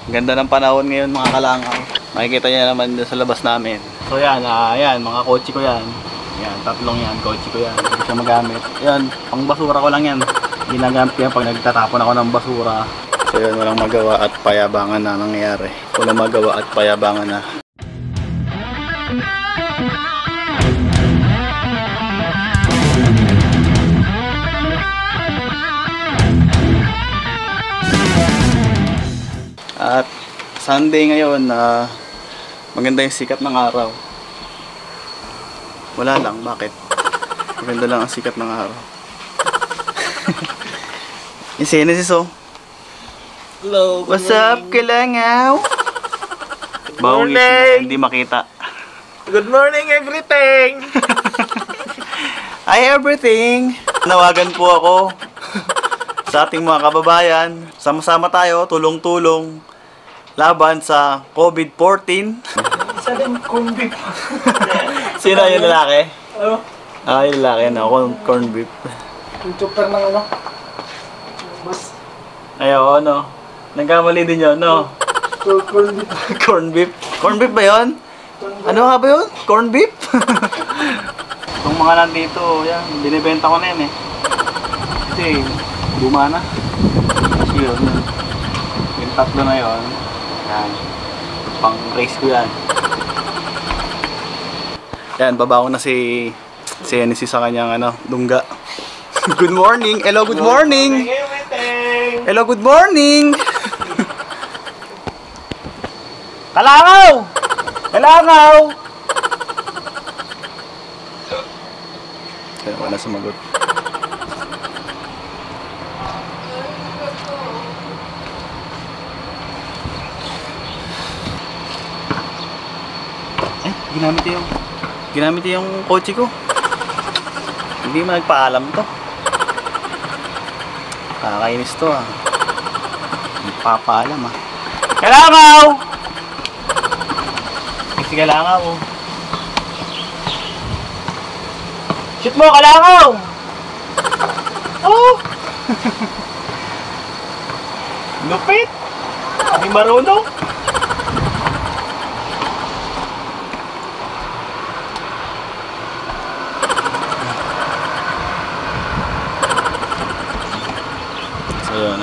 Ganda ng panahon ngayon mga kalangaw. Makikita niya naman sa labas namin. So yan, yan mga kotse ko yan. Yan, tatlong yan, kotse ko yan. Hindi siya magamit. Yan, pang basura ko lang yan. Ginagamit yan pag nagtatapon ako ng basura. So yan, walang magawa at payabangan na nangyayari. Walang magawa at payabangan na. At Sunday ngayon, maganda yung sikat ng araw. Wala lang, bakit? Maganda lang ang sikat ng araw. Yung Genesis, oh. Hello, what's up, kalangaw? Bawang isip, hindi makita. Good morning, everything! Hi, everything! Nawagan po ako sa ating mga kababayan. Sama-sama tayo, tulong-tulong laban sa COVID-14. Isa din corn beef. Sino yung lalaki? Ano? Yung lalaki na ako, corn beef. Yung chopper ng ano? Mas Ayaw, ano? Nagkamali din yun, no? corn beef. Corn beef. Corn beef ba yun? Ano nga ba yun? Corn beef? Itong mga nandito, yan, binibenta ko na yan eh. Kasi, buma na. Kasi yun, yung tatlo na yun. Yan. Pang race ko yan. Yan, babaw na si Genesis sa kanyang dungga. Good morning! Hello, good morning! Hello, good morning! Kalangaw! Kalangaw! Kaya wala sumagot. Ginamit yung kotse ko. Hindi mo nagpaalam to. Kakainis to Nagpapaalam Kalangaw! Kasi kalangaw Shoot mo, kalangaw! Oh! Lupit! Hindi marunong. So yun,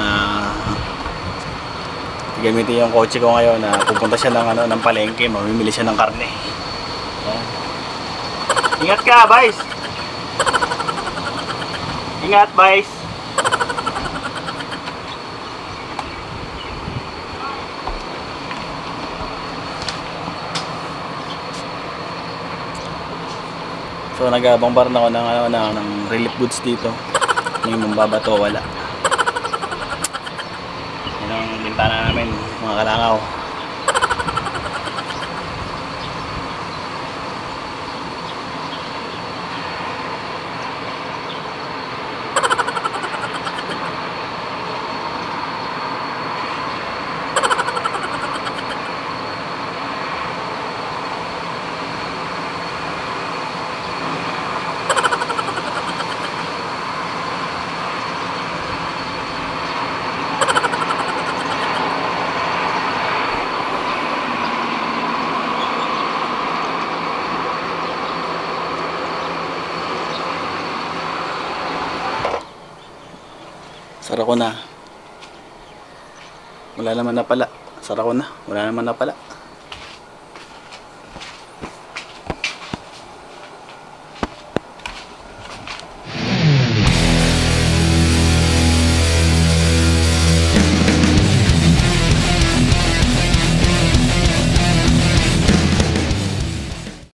gamitin yung kotse ko ngayon na pupunta siya ng palengke, mamimili siya ng karne. Ayan. Ingat ka, Vice! Ingat, Vice! So nag-abangbar na ako ng relief goods dito. May mambabato, wala. Yan ang bintana namin, mga kalangaw. Sara ko na. Wala naman na pala. Sara ko na. Wala naman na pala.